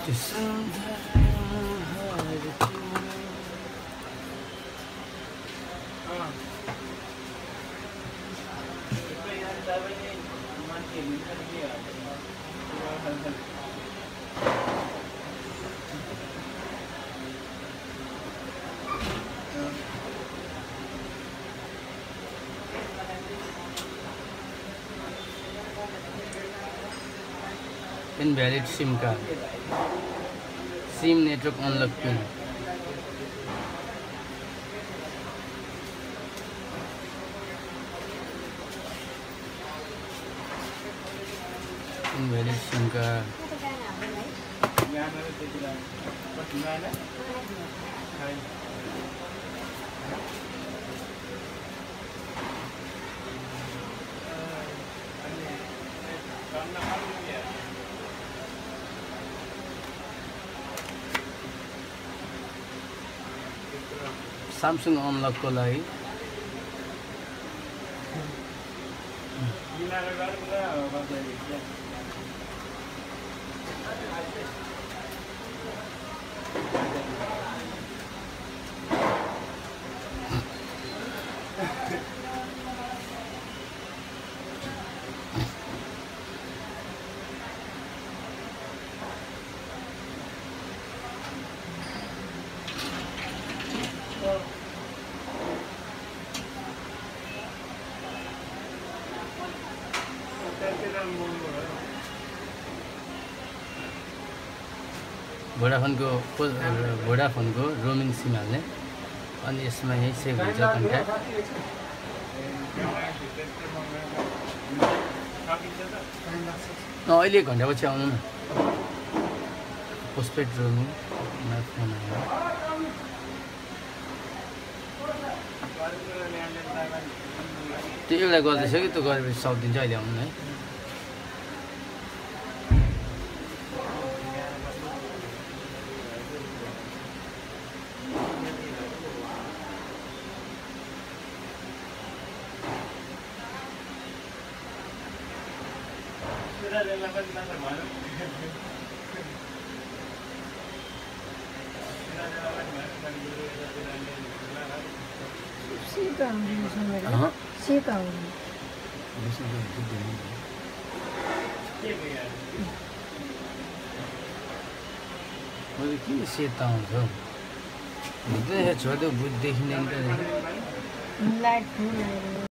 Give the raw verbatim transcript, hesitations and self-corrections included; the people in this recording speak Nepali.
Invalid SIM card. SIM network unlock pin. Invalid SIM card. Samsung unlock ko लागि Vodafone को Vodafone को roaming SIM हाल्ने अनि यसमा यही सेभ हुन्छ कन्ट्याक्ट अहिले घण्टा पछि आउनु न पोस्टपेड रोमिङ मा फोन आयो त्यो एउटा गर्दैछ कि त्यो गरेपछि सक्दिन्छ अहिले आउनु है किन सेता हुन्छ छोड्दै बुझ्देखि नै